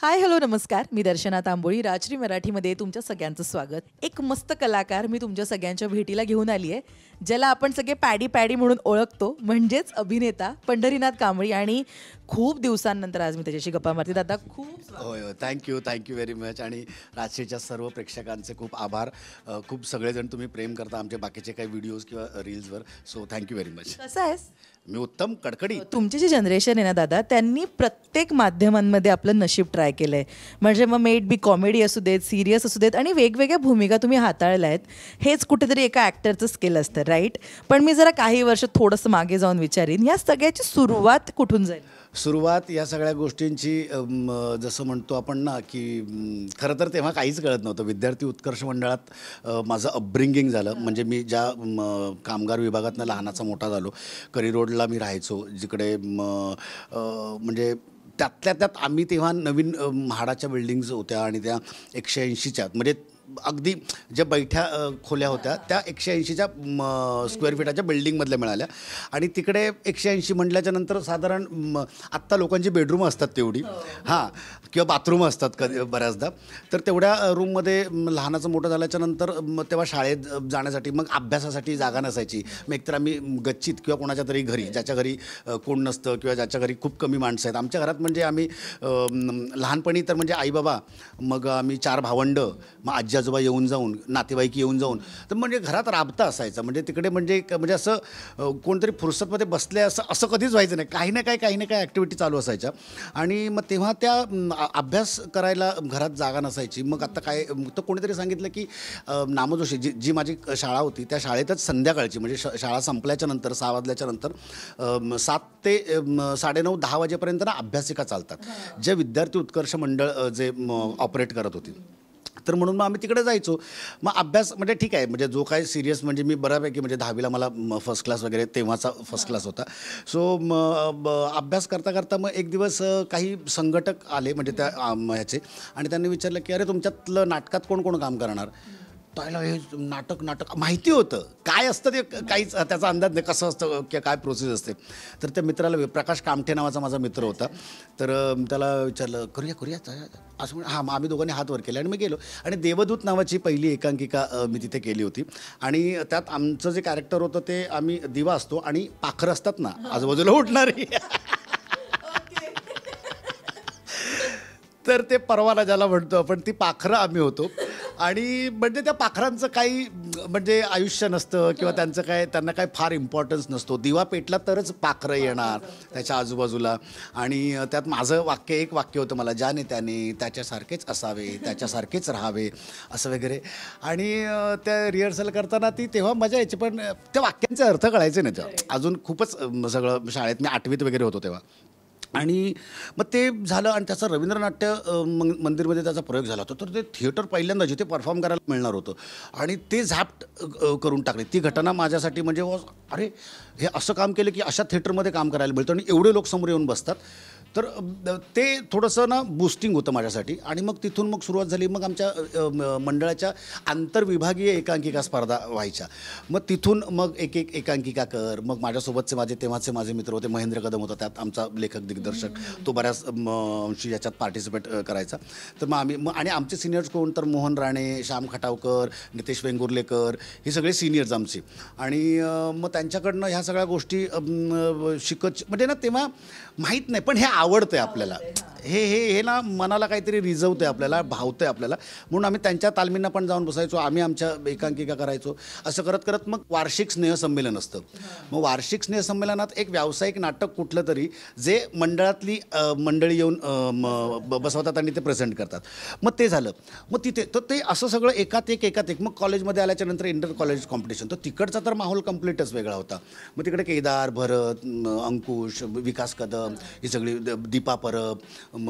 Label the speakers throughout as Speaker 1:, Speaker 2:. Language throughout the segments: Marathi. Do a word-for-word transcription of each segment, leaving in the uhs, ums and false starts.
Speaker 1: हाय हॅलो नमस्कार. मी दर्शना तांबोळी. राजश्री मराठीमध्ये तुमच्या सगळ्यांचं स्वागत. एक मस्त कलाकार मी तुमच्या सगळ्यांच्या भेटीला घेऊन आली आहे, ज्याला आपण सगळे पॅडी पॅडी म्हणून ओळखतो, म्हणजेच अभिनेता पंढरीनाथ कांबळी. आणि खूप दिवसांनंतर आज मी त्याच्याशी गप्पा मारते. दादा खूप
Speaker 2: होय होय थँक्यू थँक्यू व्हेरी मच. आणि राजश्रीच्या सर्व प्रेक्षकांचे खूप आभार. अ, खूप सगळेजण तुम्ही प्रेम करता आमचे बाकीचे काही व्हिडिओज किंवा रील्सवर. So thank you very much.
Speaker 1: कसं आहेस?
Speaker 2: मी उत्तम कडकडी.
Speaker 1: तुमची जी जनरेशन आहे ना दादा, त्यांनी प्रत्येक माध्यमांमध्ये आपलं नशीब ट्राय केलं आहे. म्हणजे मग मेड बी कॉमेडी असू देत, सिरियस असू देत, आणि वेगवेगळ्या भूमिका तुम्ही हाताळल्या आहेत. हेच कुठेतरी एका ॲक्टरचं स्किल असतं, राईट? पण मी जरा काही वर्ष थोडंसं मागे जाऊन विचारीन, या सगळ्याची सुरुवात कुठून जाईल?
Speaker 2: सुरुवात या सगळ्या गोष्टींची अम, जसं म्हणतो आपण ना की अम, खरं तर तेव्हा काहीच कळत नव्हतं. विद्यार्थी उत्कर्ष मंडळात अ, माझं अपब्रिंगिंग झालं. म्हणजे मी ज्या म, कामगार विभागातनं लहानाचा मोठा झालो, करी रोडला मी राहायचो, जिकडे म, अ, म्हणजे त्यातल्या त्यात आम्ही तेव्हा नवीन अ, म्हाडाच्या बिल्डिंग्ज होत्या आणि त्या एकशे ऐंशीच्या म्हणजे अगदी ज्या बैठ्या अ, खोल्या होत्या त्या एकशे ऐंशीच्या स्क्वेअर फिटाच्या बिल्डिंगमधल्या मिळाल्या. आणि तिकडे एकशे ऐंशी म्हटल्याच्या नंतर साधारण म, आत्ता लोकांची बेडरूम असतात तेवढी, हां, किंवा बाथरूम असतात कधी बऱ्याचदा. तर तेवढ्या रूममध्ये लहानाचं मोठं झाल्याच्या नंतर म, तेव्हा शाळेत जाण्यासाठी मग अभ्यासासाठी जागा नसायची. मग एकतर आम्ही गच्चीत किंवा कोणाच्या तरी घरी, ज्याच्या घरी अ, कोण नसतं किंवा ज्याच्या घरी खूप कमी माणसं आहेत. आमच्या घरात म्हणजे आम्ही अ, म, लहानपणी तर म्हणजे आईबाबा, मग आम्ही चार भावंडं, मग आजी आजोबा येऊन जाऊन, नातेवाईक येऊन जाऊन, तर म्हणजे घरात राबता असायचं. म्हणजे तिकडे म्हणजे एक म्हणजे असं अ, कोणतरी फुरसतमध्ये बसले असं असं कधीच व्हायचं नाही. काही ना काही काही ना काही ॲक्टिव्हिटी चालू असायच्या. आणि मग तेव्हा त्या म, आ- अभ्यास करायला घरात जागा नसायची. मग आता काय, तर कोणीतरी सांगितलं की अ, नामजोशी जी जी माझी शाळा होती त्या शाळेतच संध्याकाळची म्हणजे श शाळा संपल्याच्या नंतर सहा वाजल्याच्या नंतर अ, म, सात ते अ, म, साडेनऊ दहा वाजेपर्यंत ना अभ्यासिका चालतात, जे विद्यार्थी उत्कर्ष मंडळ अ, जे ऑपरेट करत होती. तर म्हणून मग आम्ही तिकडे जायचो. मग अभ्यास म्हणजे ठीक आहे, म्हणजे जो काही सिरियस म्हणजे मी बऱ्यापैकी म्हणजे दहावीला मला फर्स्ट क्लास वगैरे तेव्हाचा फर्स्ट क्लास होता. सो मग अभ्यास करता करता मग एक दिवस अ, काही संघटक आले म्हणजे त्या आम, ह्याचे, आणि त्यांनी विचारलं की अरे तुमच्यातलं नाटकात कोण कोण काम करणार. त्याला हे नाटक नाटक माहिती होतं काय असतं ते, काहीच त्याचा अंदाज नाही कसं असतं किंवा काय प्रोसेस असते. तर त्या मित्राला, प्रकाश कामठे नावाचा माझा मित्र होता, तर अ, त्याला विचारलं करूया करूया असं म्हणून, हां. मग आम्ही दोघांनी हात वर केले आणि मी गेलो. आणि देवदूत नावाची पहिली एकांकिका अ, मी तिथे केली होती. आणि त्यात आमचं जे कॅरेक्टर होतं ते आम्ही दिवा असतो आणि पाखरं असतात ना आजूबाजूला उठणारी, तर ते परवाना ज्याला म्हणतो आपण, ती पाखरं आम्ही होतो. आणि म्हणजे त्या पाखरांचं काही म्हणजे आयुष्य नसतं किंवा त्यांचं काय, त्यांना काय फार इम्पॉर्टन्स नसतो. दिवा पेटला तरच पाखरं येणार त्याच्या आजूबाजूला. आणि त्यात माझं वाक्य, एक वाक्य होतं, मला ज्याने त्याने त्याच्यासारखेच असावे, त्याच्यासारखेच राहावे, असं वगैरे. आणि अ, त्या रिहर्सल करताना ती तेव्हा मजा यायची, पण त्या वाक्यांचे अर्थ कळायचे नाही तेव्हा. अजून खूपच अ, सगळं शाळेत मी आठवीत वगैरे होतो तेव्हा. आणि मग ते झालं आणि त्याचा रवींद्रनाट्य अ, मं मंदिरमध्ये त्याचा प्रयोग झाला होता. तर ते थिएटर पहिल्यांदा जिथे परफॉर्म करायला मिळणार होतं आणि ते झॅप्ट अ, करून टाकले. ती घटना माझ्यासाठी म्हणजे वॉज, अरे हे असं काम केलं की अशा थिएटरमध्ये काम करायला मिळतं आणि एवढे लोक समोर येऊन बसतात. तर अ, ते थोडंसं ना बूस्टिंग होतं माझ्यासाठी. आणि मग तिथून मग सुरुवात झाली. मग आमच्या अ, म- मंडळाच्या आंतरविभागीय एकांकिका स्पर्धा व्हायच्या. मग तिथून मग एक एक एकांकिका कर. मग माझ्यासोबतचे माझे तेव्हाचे माझे मित्र होते, महेंद्र कदम होता त्यात आमचा लेखक दिग्दर्शक, तो बऱ्याच म, अंशी याच्यात पार्टिसिपेट करायचा. तर मग आम्ही मग, आणि आमचे सिनियर्स कोण, तर मोहन राणे, श्याम खटावकर, नितेश वेंगुर्लेकर, ही सगळे सिनियर्स आमची. आणि अ, मग त्यांच्याकडनं ह्या सगळ्या गोष्टी अ, म, शिकत म्हणजे ना तेव्हा माहीत नाही, पण हे आवडतं आहे आपल्याला. हे हे हे ना मनाला काहीतरी रिझवतं आहे आपल्याला, भावतं आहे आपल्याला. म्हणून आम्ही त्यांच्या तालमींना पण जाऊन बसायचो, आम्ही आमच्या एकांकिका करायचो. असं करत करत मग वार्षिक स्नेहसंमेलन असतं. मग वार्षिक स्नेहसंमेलनात एक व्यावसायिक नाटक कुठलं तरी, जे मंडळातली अ, मंडळी येऊन अ, म, ब- बसवतात आणि ते प्रेझेंट करतात. मग ते झालं. मग तिथे तर ते असं सगळं एकात एक एकात एक. मग कॉलेजमध्ये आल्याच्या नंतर इंटर कॉलेज कॉम्पिटिशन, तर तिकडचा तर माहोल कम्प्लीटच वेगळा होता. मग तिकडे केदार, भरत, म, अंकुश, विकास कदम, ही सगळी द- दीपा परब, म,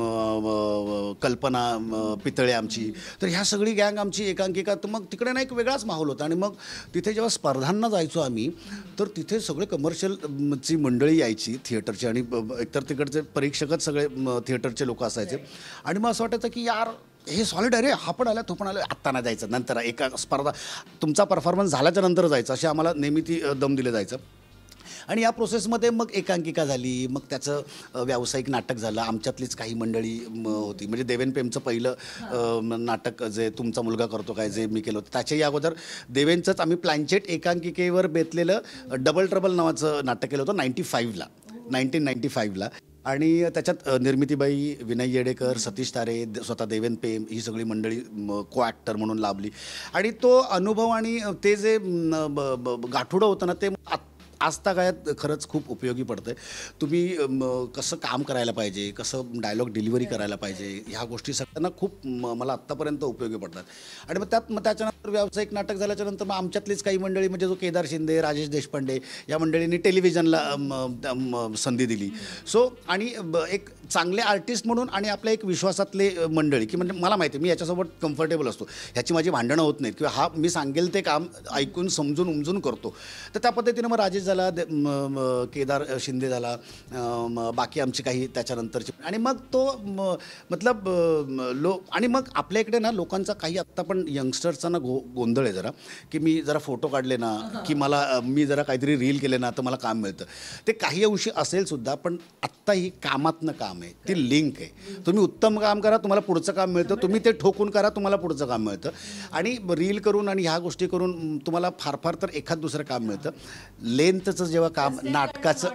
Speaker 2: म, कल्पना म, पितळे आमची, तर ह्या सगळी गँग आमची एकांकिका. तर मग तिकडे ना एक वेगळाच माहोल होता. आणि मग तिथे जेव्हा स्पर्धांना जायचो आम्ही, तर तिथे सगळे कमर्शियल ची मंडळी यायची थिएटरची. आणि ब- ब- एकतर तिकडचे परीक्षकच सगळे म, थिएटरचे लोक असायचे. आणि मग असं वाटायचं की यार हे सॉलिड आहे रे, हा पण आला, तो पण आला, आत्ता नाही जायचं, नंतर एका स्पर्धा तुमचा परफॉर्मन्स झाल्याच्या नंतर जायचं, अशी आम्हाला नेहमी ती अ, दम दिलं जायचं. आणि या प्रोसेसमध्ये मग एकांकिका झाली, मग त्याचं अ, व्यावसायिक नाटक झालं. आमच्यातलीच काही मंडळी म, होती, म्हणजे देवेन पेमचं पहिलं अ, म, नाटक जे तुमचा मुलगा करतो काय, जे मी केलं होतं त्याच्याही अगोदर देवेंचंच आम्ही प्लॅनचेट एकांकिकेवर बेतलेलं डबल ट्रबल नावाचं नाटक केलं होतं नाईन्टी फाईव्हला नाईन्टीन नाईन्टी फाईव्हला. आणि त्याच्यात अ, निर्मितीबाई, विनय येडेकर, सतीश तारे, द- स्वतः देवेन पेम ही सगळी मंडळी को ॲक्टर म्हणून लाभली. आणि तो अनुभव आणि ते जे म, ब- ब- गाठोडं होतं ना, ते आत- आजतागायत खरंच खूप उपयोगी पडतं आहे. तुम्ही म, कसं काम करायला पाहिजे, कसं डायलॉग डिलिव्हरी करायला पाहिजे, ह्या गोष्टी सगळ्यांना खूप म, मला आत्तापर्यंत उपयोगी पडतात. आणि मग त्यात मग त्याच्यानंतर व्यावसायिक नाटक झाल्याच्यानंतर मग आमच्यातलीच काही मंडळी, म्हणजे जो केदार शिंदे, राजेश देशपांडे या मंडळींनी टेलिव्हिजनला म, त्या- म, संधी दिली. सो आणि ब- एक चांगले आर्टिस्ट म्हणून आणि आपल्या एक विश्वासातले अ, मंडळी, की म्हणजे मला माहिती आहे मी याच्यासोबत कम्फर्टेबल असतो, ह्याची माझी भांडणं होत नाहीत, किंवा हा मी सांगेल ते काम ऐकून समजून उमजून करतो. तर त्या पद्धतीनं मग राजेश झाला, दे- म- म- केदार शिंदे झाला, अ, म- बाकी आमची काही त्याच्यानंतरची, आणि मग तो म- मतलब अ, म- लो आणि मग आपल्या इकडे ना लोकांचा काही आत्ता पण यंगस्टर्सचा ना गो गोंधळ आहे जरा, की मी जरा फोटो काढले ना, की मला अ, मी जरा काहीतरी रील केले ना तर मला काम मिळतं. ते काही अंशी असेल सुद्धा, पण आत्ता ही कामातनं काम आहे, ती लिंक आहे. तुम्ही उत्तम काम करा, तुम्हाला पुढचं काम मिळतं. तुम्ही ते ठोकून करा, तुम्हाला पुढचं काम मिळतं. आणि रील करून आणि ह्या गोष्टी करून तुम्हाला फार फार तर एखाद दुसरं काम मिळतं. लेंथचं जेव्हा काम नाटकाचं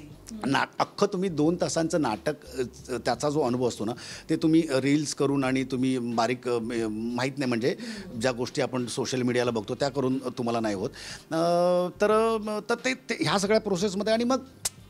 Speaker 2: ना अख्खं तुम्ही दोन तासांचं नाटक अ, त्याचा जो अनुभव असतो ना, ते तुम्ही रील्स करून आणि तुम्ही बारीक अ, म- माहीत नाही, म्हणजे ज्या गोष्टी आपण सोशल मीडियाला बघतो त्या करून तुम्हाला नाही होत. अ, तर अ, तर ते ते ह्या सगळ्या प्रोसेसमध्ये, आणि मग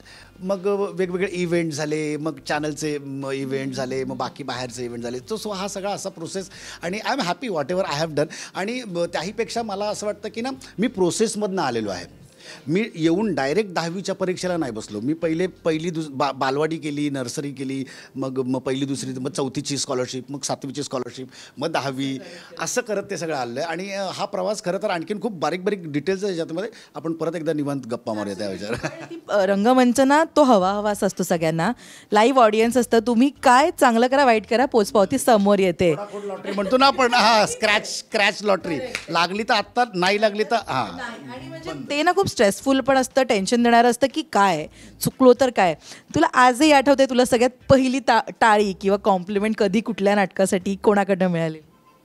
Speaker 2: मग वेगवेगळे इव्हेंट झाले, मग चॅनलचे इव्हेंट झाले, मग बाकी बाहेरचे इव्हेंट झाले. तो सो हा सगळा असा प्रोसेस, आणि I am happy whatever I have done. आणि ब- त्याहीपेक्षा मला असं वाटतं की ना, मी प्रोसेसमधनं आलेलो आहे. मी येऊन डायरेक्ट दहावीच्या परीक्षेला नाही बसलो. मी पहिले पहिली दुस बा बालवाडी केली, नर्सरी केली, मग मग पहिली दुसरी, मग चौथीची स्कॉलरशिप, मग सातवीची स्कॉलरशिप, मग दहावी, असं करत ते सगळं आलं आहे. आणि अ, हा प्रवास खरं तर आणखीन खूप बारीक बारीक डिटेल्स आहे, ज्याच्यामध्ये आपण परत एकदा निवांत गप्पा मारूया त्या विचार.
Speaker 1: ती अ, रंगमंच ना तो हवा हवास असतो सगळ्यांना. लाईव्ह ऑडियन्स असतं. तुम्ही काय चांगलं करा, वाईट करा, पोचपावती समोर येते.
Speaker 2: लॉटरी म्हणतो ना आपण, हा स्क्रॅच स्क्रॅच लॉटरी लागली तर आत्ता, नाही लागली तर हा.
Speaker 1: आणि म्हणजे ते ना खूप स्ट्रेसफुल पण असतं, टेन्शन देणारं असतं, की काय चुकलो तर काय. तुला आजही आठवते, तुला सगळ्यात पहिली ता टाळी किंवा कॉम्प्लिमेंट कधी कुठल्या नाटकासाठी कोणाकडनं मिळाली?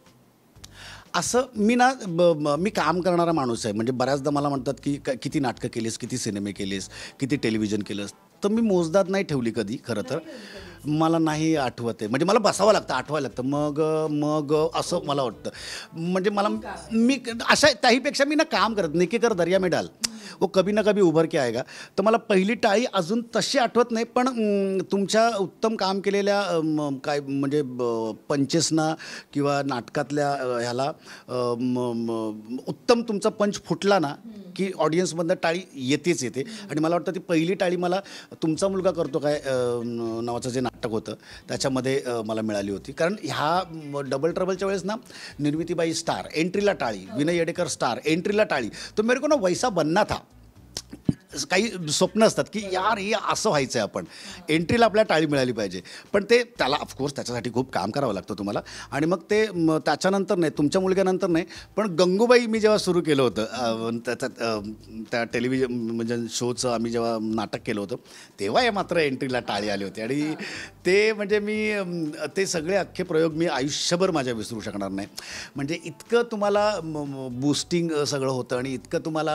Speaker 2: असं मी ना ब- ब- मी काम करणारा माणूस आहे. म्हणजे बऱ्याचदा मला म्हणतात की क- किती नाटकं केलीस, किती सिनेमे केलीस, किती टेलिव्हिजन केलंस. तर मी मोजदाद नाही ठेवली कधी, खरं तर मला नाही आठवत आहे. म्हणजे मला बसावं लागतं, आठवायला लागतं, मग मग असं मला वाटतं. म्हणजे मला मी अशा त्याहीपेक्षा मी ना काम करत, निकेकर दर्या में डाल, वो कभी ना कभी उभर के आएगा. तर मला पहिली टाळी अजून तशी आठवत नाही, पण अं, तुमच्या उत्तम काम केलेल्या अं, काय म्हणजे ब- पंचेसना किंवा नाटकातल्या अ, ह्याला अ, म- म- उत्तम तुमचा पंच फुटला ना, की ऑडियन्समधनं टाळी येतेच येते. आणि मला वाटतं ती पहिली टाळी मला तुमचा मुलगा करतो काय अ, न- नावाचं जे नाटक होतं त्याच्यामध्ये अ, मला मिळाली होती. कारण ह्या डबल ट्रबलच्या वेळेस ना, निर्मितीबाई स्टार, एंट्रीला टाळी, विनय येडेकर स्टार, एंट्रीला टाळी. तो मेरे को ना वैसा बनना था. काही स्वप्न असतात की यार हे असं व्हायचं आहे, आपण एंट्रीला आपल्याला टाळी मिळाली पाहिजे. पण ते त्याला ऑफकोर्स त्याच्यासाठी खूप काम करावं लागतं तुम्हाला. आणि मग ते म, त्याच्यानंतर नाही, तुमच्या मुलग्यानंतर नाही, पण गंगूबाई मी जेव्हा सुरू केलं होतं अ, त्याच्यात अ, त्या टेलिव्हिजन म्हणजे शोचं आम्ही जेव्हा नाटक केलं होतं, तेव्हा हे मात्र एंट्रीला टाळी आली होती. आणि ते म्हणजे मी अम, ते सगळे अख्खे प्रयोग मी आयुष्यभर माझ्या विसरू शकणार नाही. म्हणजे इतकं तुम्हाला बूस्टिंग सगळं होतं, आणि इतकं तुम्हाला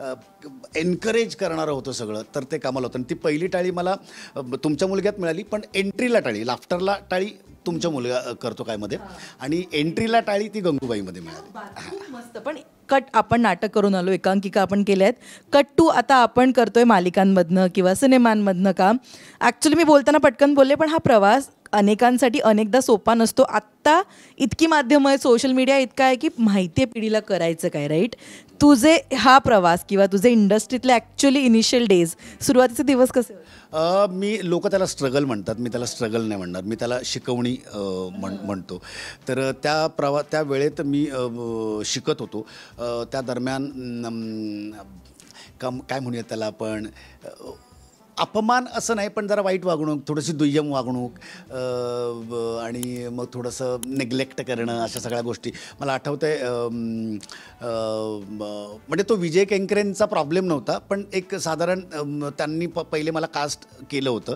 Speaker 2: एनकरेज करणारं होतं सगळं, तर ते कमाल होतं. आणि ती पहिली टाळी मला अ, तुमच्या मुलग्यात मिळाली, पण एंट्रीला टाळी, लाफ्टरला टाळी तुमच्या मुलगा अ, करतो काय मध्ये, आणि एंट्रीला टाळी ती गंगूबाईमध्ये मिळाली.
Speaker 1: खूप मस्त. पण कट आपण नाटक करून आलो, एकांकिका आपण केल्या आहेत, कट टू आता आपण करतोय मालिकांमधनं किंवा सिनेमांमधनं काम. ॲक्च्युली मी बोलताना पटकन बोलले, पण हा प्रवास अनेकांसाठी अनेकदा सोपा नसतो. आत्ता इतकी माध्यमं आहेत, सोशल मीडिया इतका आहे, की माहिती आहे पिढीला करायचं काय, राईट? तुझे हा प्रवास किंवा तुझे इंडस्ट्रीतले ॲक्च्युली इनिशियल डेज, सुरुवातीचे दिवस कसे होते?
Speaker 2: अ, मी लोक त्याला स्ट्रगल म्हणतात, मी त्याला स्ट्रगल नाही म्हणणार, मी त्याला शिकवणी अ, म्हण म्हणतो. तर त्या प्रवा त्या वेळेत मी अ, ब- शिकत होतो. अ, त्या दरम्यान अम, कम काय म्हणूयात त्याला आपण, अ, अपमान असं नाही, पण जरा वाईट वागणूक, थोडीशी दुय्यम वागणूक अ, ब- आणि मग थोडंसं नेग्लेक्ट करणं, अशा सगळ्या गोष्टी मला आठवतं आहे. म्हणजे तो विजय केंकरेंचा प्रॉब्लेम नव्हता, पण एक साधारण अम, त्यांनी प पहिले मला कास्ट केलं होतं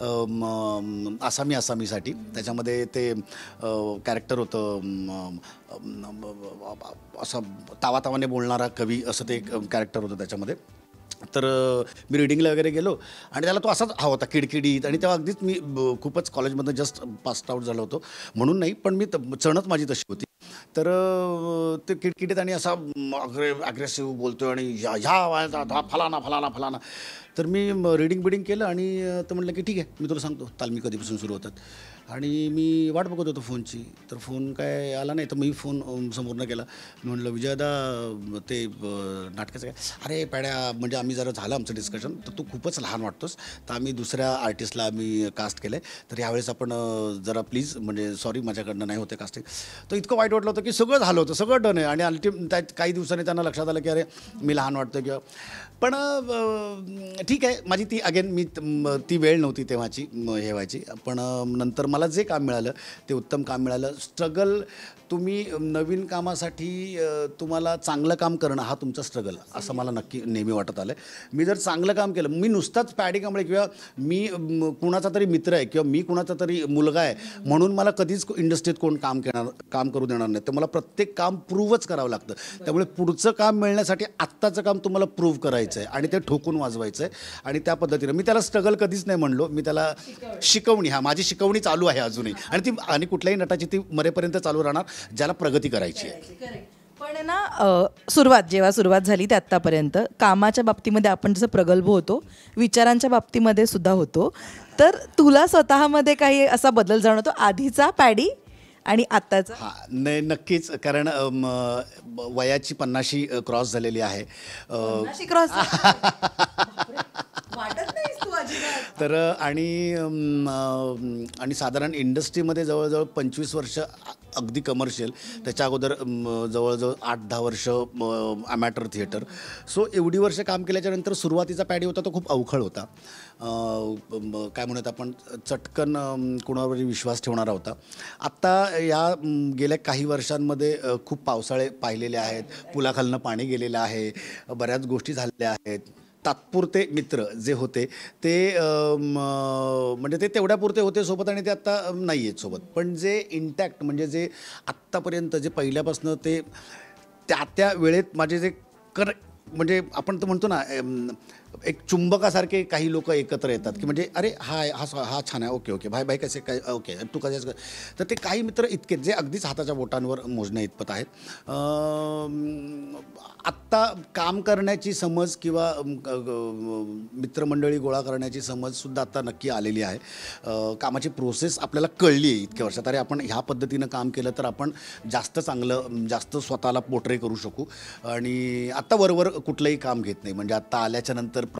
Speaker 2: अम, आसामी आसामीसाठी. त्याच्यामध्ये ते कॅरेक्टर होतं अम, अम, असं तावातावाने बोलणारा कवी, असं ते एक कॅरेक्टर होतं त्याच्यामध्ये. तर अ, मी रिडिंगला वगैरे गेलो आणि त्याला तो असाच हवा होता, किडकिडीत. आणि तेव्हा अगदीच मी ब- खूपच कॉलेजमधनं जस्ट पास्ट आऊट झालो होतो म्हणून नाही, पण मी त- चणच माझी तशी होती. तर अ, ते किडकिडीत आणि असा अग्रे अग्रेसिव्ह बोलतो आणि ह्या ह्या वयाचा हा फलाना फलाना फलाना. तर मी रिडिंग बिडिंग केलं आणि अ, तर म्हटलं की ठीक आहे, मी तुला सांगतो तालमी कधीपासून सुरू होतात. आणि मी वाट बघत होतो फोनची, तर फोन काय आला नाही. तर मी फोन अ, समोरनं केला. मी म्हटलं विजयदा ते अ, नाटकाचं काय, अरे पॅड्या, म्हणजे आम्ही जरा झालं आमचं डिस्कशन, तर तू खूपच लहान वाटतोस, तर आम्ही दुसऱ्या आर्टिस्टला आम्ही कास्ट केलं आहे, तर यावेळेस आपण अ, जरा प्लीज, म्हणजे सॉरी माझ्याकडनं नाही होते कास्टिंग. तर इतकं वाईट वाटलं होतं की सगळं झालं होतं, सगळं डन आहे. आणि अल्टिम त्यात काही दिवसांनी त्यांना लक्षात आलं की अरे मी लहान वाटतं किंवा. पण अ, ठीक आहे, माझी ती अगेन मी त- म- ती वेळ नव्हती तेव्हाची म- हे व्हायची. पण अ, नंतर मला जे काम मिळालं ते उत्तम काम मिळालं. स्ट्रगल, तुम्ही नवीन कामासाठी अ, तुम्हाला चांगलं काम करणं हा तुमचा स्ट्रगल, असं मला नक्की नेहमी वाटत आलं आहे. मी जर चांगलं काम केलं, मी नुसताच पॅडी कांबळे किंवा मी म, कुणाचा तरी मित्र आहे किंवा मी कुणाचा तरी मुलगा आहे म्हणून मला कधीच इंडस्ट्रीत कोण काम करणार काम करू देणार नाही. तर मला प्रत्येक काम प्रूव्हच करावं लागतं. त्यामुळे पुढचं काम मिळण्यासाठी आत्ताचं काम तुम्हाला प्रूव्ह करायचं आहे आणि ते ठोकून वाजवायचं आहे. आणि त्या पद्धतीनं मी त्याला स्ट्रगल कधीच नाही म्हणलो, मी त्याला शिकवणी, हा माझी शिकवणी चालू आहे अजूनही. आणि ती आणि कुठल्याही नटाची ती मरेपर्यंत चालू राहणार, ज्याला प्रगती करायची आहे.
Speaker 1: पण आहे ना, अ, सुरुवात जेव्हा सुरुवात झाली ते आत्तापर्यंत कामाच्या बाबतीमध्ये आपण जसं प्रगल्भ होतो, विचारांच्या बाबतीमध्ये सुद्धा होतो. तर तुला स्वतःमध्ये काही असा बदल जाणवतो आधीचा पॅडी आणि आत्ताचा?
Speaker 2: हां, नाही नक्कीच, कारण अम, ब- वयाची पन्नाशी क्रॉस झालेली आहे. अ,
Speaker 1: पन्नाशी क्रॉस वाटत नाहीस तू अजिबात.
Speaker 2: तर आणि अम, अम, आणि साधारण इंडस्ट्रीमध्ये जवळजवळ पंचवीस वर्ष अ- अगदी कमर्शियल, त्याच्या अगोदर अम, जवळजवळ आठ दहा वर्ष अमॅटर थिएटर. सो एवढी वर्ष काम केल्याच्यानंतर सुरुवातीचा पॅडी होता तो खूप अवखळ होता. अ, म, काय म्हणत आपण, चटकन अम, कुणावरही विश्वास ठेवणारा होता. आत्ता या अम, गेल्या काही वर्षांमध्ये अ, खूप पावसाळे पाहिलेले आहेत, पुलाखालनं पाणी गेलेलं आहे, बऱ्याच गोष्टी झालेल्या आहेत. तात्पुरते मित्र जे होते ते अम, म्हणजे ते तेवढ्यापुरते होते सोबत आणि ते आत्ता नाही आहेत सोबत. पण जे इंटॅक्ट, म्हणजे जे आत्तापर्यंत जे पहिल्यापासून ते त्या त्या वेळेत माझे जे कर, म्हणजे आपण तर म्हणतो ना अम, एक चुंबकासारखे काही लोक एकत्र येतात की म्हणजे अरे हा हा हा छान आहे, ओके ओके भाई भाई कसे काय, ओके तू कसे. तर ते काही मित्र इतके जे अगदीच हाताच्या बोटांवर मोजण्या इतपत आहेत. अम, आत्ता काम करण्याची समज किंवा अम, ग- ग- मित्रमंडळी गोळा करण्याची समजसुद्धा आत्ता नक्की आलेली आहे. अ, कामाची प्रोसेस आपल्याला कळली आहे इतक्या वर्षात. अरे आपण ह्या पद्धतीनं काम केलं तर आपण जास्त चांगलं, अम, जास्त स्वतःला पोर्ट्रे करू शकू. आणि आत्ता वरवर कुठलंही काम घेत नाही, म्हणजे आत्ता आल्याच्या नंतर